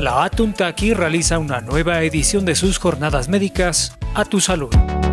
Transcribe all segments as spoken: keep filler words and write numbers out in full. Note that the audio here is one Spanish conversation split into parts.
la Atuntaqui realiza una nueva edición de sus jornadas médicas A Tu Salud.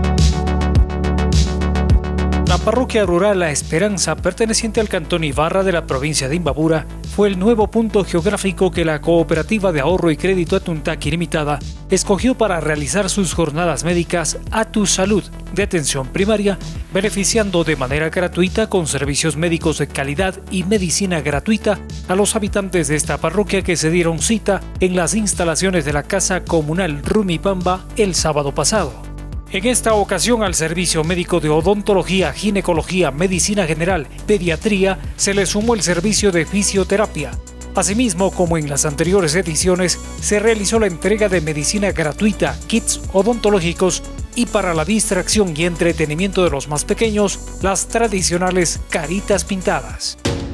La parroquia rural La Esperanza, perteneciente al cantón Ibarra de la provincia de Imbabura, fue el nuevo punto geográfico que la Cooperativa de Ahorro y Crédito Atuntaqui Limitada escogió para realizar sus jornadas médicas A Tu Salud de atención primaria, beneficiando de manera gratuita con servicios médicos de calidad y medicina gratuita a los habitantes de esta parroquia que se dieron cita en las instalaciones de la Casa Comunal Rumipamba el sábado pasado. En esta ocasión, al servicio médico de odontología, ginecología, medicina general, pediatría, se le sumó el servicio de fisioterapia. Asimismo, como en las anteriores ediciones, se realizó la entrega de medicina gratuita, kits odontológicos y para la distracción y entretenimiento de los más pequeños, las tradicionales caritas pintadas.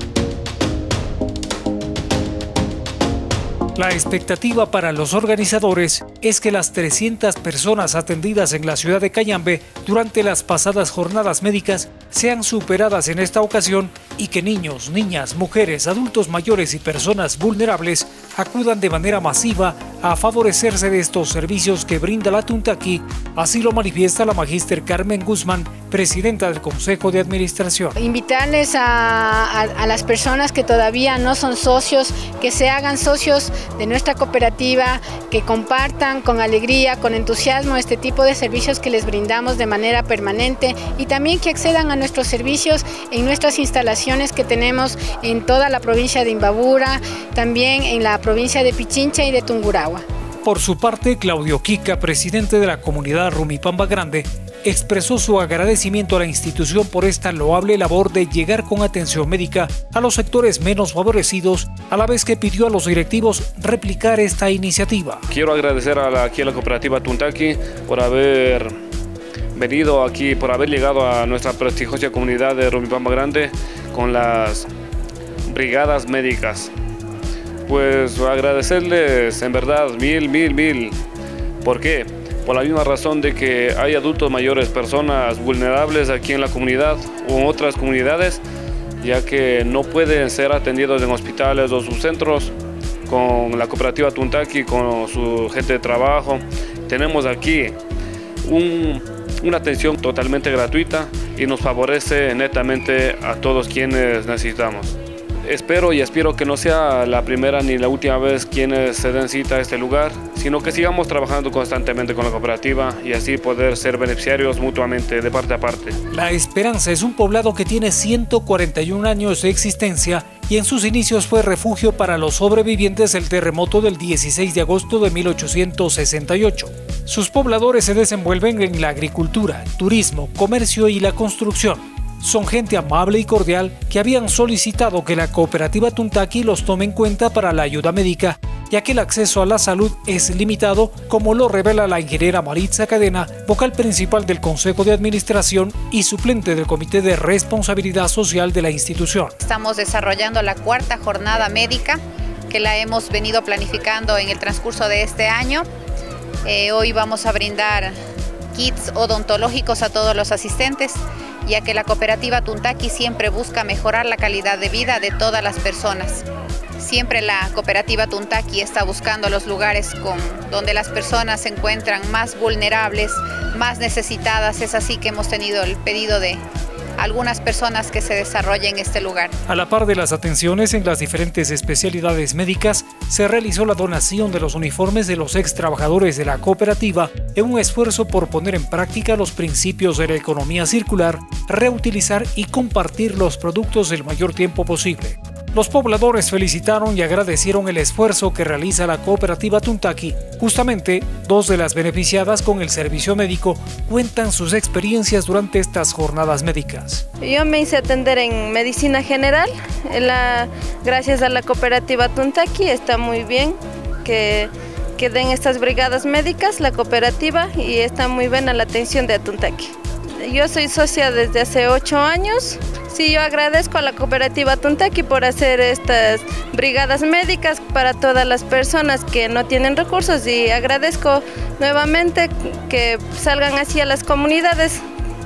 La expectativa para los organizadores es que las trescientas personas atendidas en la ciudad de Cayambe durante las pasadas jornadas médicas sean superadas en esta ocasión y que niños, niñas, mujeres, adultos mayores y personas vulnerables acudan de manera masiva a favorecerse de estos servicios que brinda la Atuntaqui. Así lo manifiesta la magíster Carmen Guzmán, presidenta del Consejo de Administración. Invitarles a, a, a las personas que todavía no son socios, que se hagan socios de nuestra cooperativa, que compartan con alegría, con entusiasmo este tipo de servicios que les brindamos de manera permanente y también que accedan a nuestros servicios en nuestras instalaciones que tenemos en toda la provincia de Imbabura, también en la provincia de Pichincha y de Tungurahua. Por su parte, Claudio Quica, presidente de la comunidad Rumipamba Grande, expresó su agradecimiento a la institución por esta loable labor de llegar con atención médica a los sectores menos favorecidos, a la vez que pidió a los directivos replicar esta iniciativa. Quiero agradecer a la, aquí a la cooperativa Atuntaqui por haber venido aquí, por haber llegado a nuestra prestigiosa comunidad de Rumipamba Grande con las brigadas médicas. Pues agradecerles en verdad mil, mil, mil. ¿Por qué? Por la misma razón de que hay adultos mayores, personas vulnerables aquí en la comunidad o en otras comunidades, ya que no pueden ser atendidos en hospitales o subcentros. Con la cooperativa Atuntaqui, con su gente de trabajo, tenemos aquí un, una atención totalmente gratuita y nos favorece netamente a todos quienes necesitamos. Espero y aspiro que no sea la primera ni la última vez quienes se den cita a este lugar, sino que sigamos trabajando constantemente con la cooperativa y así poder ser beneficiarios mutuamente de parte a parte. La Esperanza es un poblado que tiene ciento cuarenta y un años de existencia y en sus inicios fue refugio para los sobrevivientes del terremoto del dieciséis de agosto de mil ochocientos sesenta y ocho. Sus pobladores se desenvuelven en la agricultura, turismo, comercio y la construcción. Son gente amable y cordial que habían solicitado que la cooperativa Atuntaqui los tome en cuenta para la ayuda médica, ya que el acceso a la salud es limitado, como lo revela la ingeniera Maritza Cadena, vocal principal del Consejo de Administración y suplente del Comité de Responsabilidad Social de la institución. Estamos desarrollando la cuarta jornada médica que la hemos venido planificando en el transcurso de este año. Eh, hoy vamos a brindar kits odontológicos a todos los asistentes, ya que la cooperativa Atuntaqui siempre busca mejorar la calidad de vida de todas las personas. Siempre la cooperativa Atuntaqui está buscando los lugares con, donde las personas se encuentran más vulnerables, más necesitadas. Es así que hemos tenido el pedido de algunas personas que se desarrollen en este lugar. A la par de las atenciones en las diferentes especialidades médicas, se realizó la donación de los uniformes de los ex trabajadores de la cooperativa en un esfuerzo por poner en práctica los principios de la economía circular, reutilizar y compartir los productos el mayor tiempo posible. Los pobladores felicitaron y agradecieron el esfuerzo que realiza la cooperativa Atuntaqui. Justamente, dos de las beneficiadas con el servicio médico cuentan sus experiencias durante estas jornadas médicas. Yo me hice atender en medicina general, la, gracias a la cooperativa Atuntaqui. Está muy bien que, que den estas brigadas médicas, la cooperativa, y está muy buena la atención de Atuntaqui. Yo soy socia desde hace ocho años. Sí, yo agradezco a la cooperativa Atuntaqui por hacer estas brigadas médicas para todas las personas que no tienen recursos y agradezco nuevamente que salgan así a las comunidades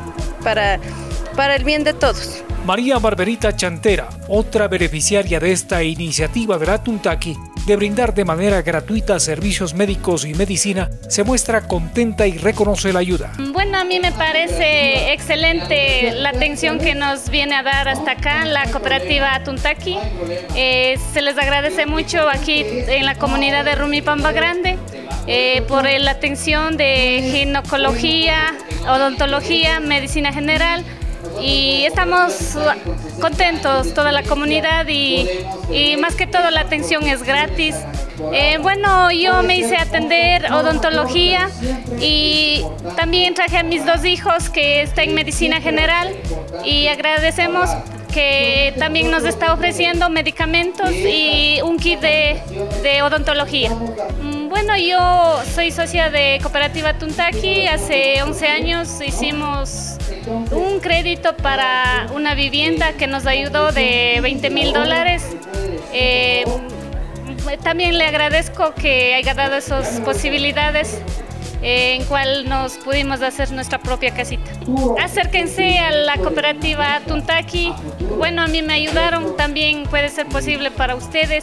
para, para el bien de todos. María Barberita Chantera, otra beneficiaria de esta iniciativa de la Atuntaqui, de brindar de manera gratuita servicios médicos y medicina, se muestra contenta y reconoce la ayuda. Bueno, a mí me parece excelente la atención que nos viene a dar hasta acá la cooperativa Tuntaki. Eh, se les agradece mucho aquí en la comunidad de Rumipamba Grande eh, por la atención de ginecología, odontología, medicina general. Y estamos contentos, toda la comunidad, y, y más que todo la atención es gratis. Eh, bueno, yo me hice atender odontología y también traje a mis dos hijos que están en medicina general, y agradecemos que también nos está ofreciendo medicamentos y un kit de, de odontología. Bueno, yo soy socia de Cooperativa Tuntaki. Hace once años hicimos un crédito para una vivienda que nos ayudó de veinte mil dólares. Eh, también le agradezco que haya dado esas posibilidades eh, en cual nos pudimos hacer nuestra propia casita. Acérquense a la cooperativa Tuntaki. Bueno, a mí me ayudaron, también puede ser posible para ustedes.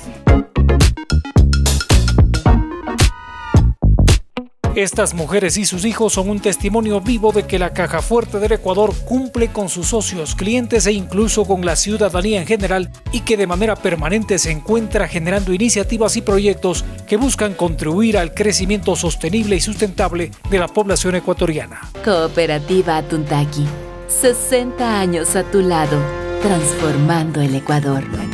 Estas mujeres y sus hijos son un testimonio vivo de que la Caja Fuerte del Ecuador cumple con sus socios, clientes e incluso con la ciudadanía en general, y que de manera permanente se encuentra generando iniciativas y proyectos que buscan contribuir al crecimiento sostenible y sustentable de la población ecuatoriana. Cooperativa Tuntaki, sesenta años a tu lado, transformando el Ecuador.